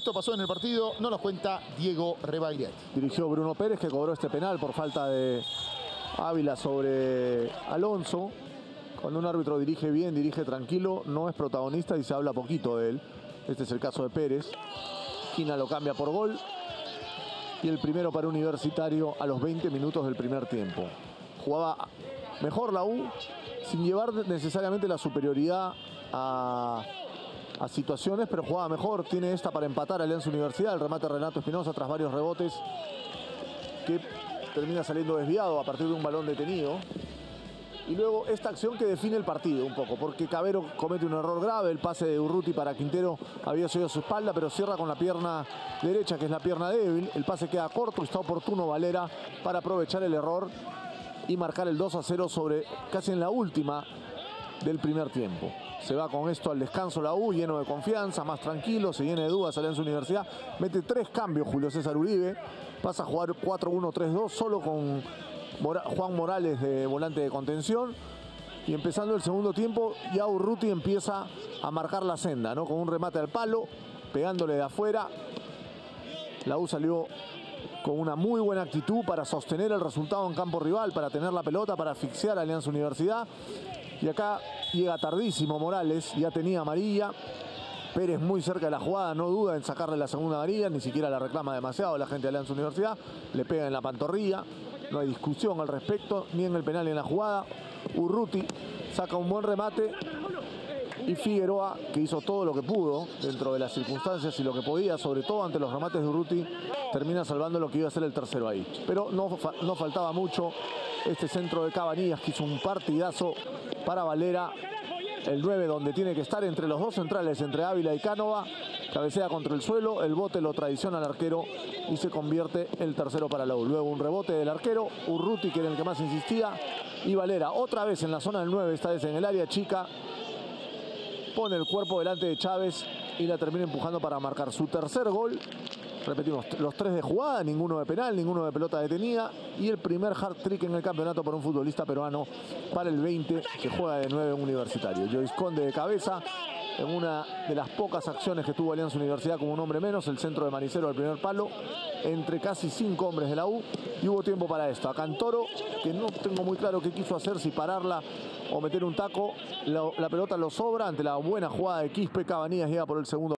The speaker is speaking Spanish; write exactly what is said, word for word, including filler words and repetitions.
Esto pasó en el partido, no nos cuenta Diego Rebagliati. Dirigió Bruno Pérez, que cobró este penal por falta de Ávila sobre Alonso. Cuando un árbitro dirige bien, dirige tranquilo, no es protagonista y se habla poquito de él. Este es el caso de Pérez. Quina lo cambia por gol. Y el primero para Universitario a los veinte minutos del primer tiempo. Jugaba mejor la U, sin llevar necesariamente la superioridad a, a situaciones, pero jugaba mejor. Tiene esta para empatar a Alianza Universidad, el remate de Renato Espinosa tras varios rebotes, que termina saliendo desviado a partir de un balón detenido. Y luego esta acción que define el partido un poco, porque Cavero comete un error grave. El pase de Urruti para Quintero había subido su espalda, pero cierra con la pierna derecha, que es la pierna débil. El pase queda corto y está oportuno Valera para aprovechar el error y marcar el dos a cero sobre casi en la última del primer tiempo. Se va con esto al descanso la U, lleno de confianza, más tranquilo, se llena de dudas Alianza Universidad. Mete tres cambios Julio César Uribe, pasa a jugar cuatro uno tres dos solo con Juan Morales de volante de contención. Y empezando el segundo tiempo, ya Urruti empieza a marcar la senda, ¿no? Con un remate al palo, pegándole de afuera. La U salió con una muy buena actitud para sostener el resultado en campo rival, para tener la pelota, para asfixiar a Alianza Universidad. Y acá llega tardísimo Morales, ya tenía amarilla. Pérez muy cerca de la jugada, no duda en sacarle la segunda amarilla, ni siquiera la reclama demasiado la gente de Alianza Universidad. Le pega en la pantorrilla, no hay discusión al respecto, ni en el penal ni en la jugada. Urruti saca un buen remate y Figueroa, que hizo todo lo que pudo dentro de las circunstancias y lo que podía, sobre todo ante los remates de Urruti, termina salvando lo que iba a ser el tercero ahí. Pero no, fa no faltaba mucho. Este centro de Cabanillas, que hizo un partidazo para Valera, el nueve donde tiene que estar, entre los dos centrales, entre Ávila y Cánova. Cabecea contra el suelo, el bote lo traiciona al arquero y se convierte el tercero para la U. Luego un rebote del arquero, Urruti, que era el que más insistía, y Valera otra vez en la zona del nueve, esta vez en el área chica, pone el cuerpo delante de Chávez y la termina empujando para marcar su tercer gol. Repetimos, los tres de jugada, ninguno de penal, ninguno de pelota detenida, y el primer hat-trick en el campeonato para un futbolista peruano para el veinte, que juega de nueve en Universitario. Joyce Conde de cabeza, en una de las pocas acciones que tuvo Alianza Universidad como un hombre menos, el centro de Manicero al primer palo, entre casi cinco hombres de la U, y hubo tiempo para esto. A Cantoro, que no tengo muy claro qué quiso hacer, si pararla o meter un taco, la, la pelota lo sobra ante la buena jugada de Quispe. Cabanillas llega por el segundo.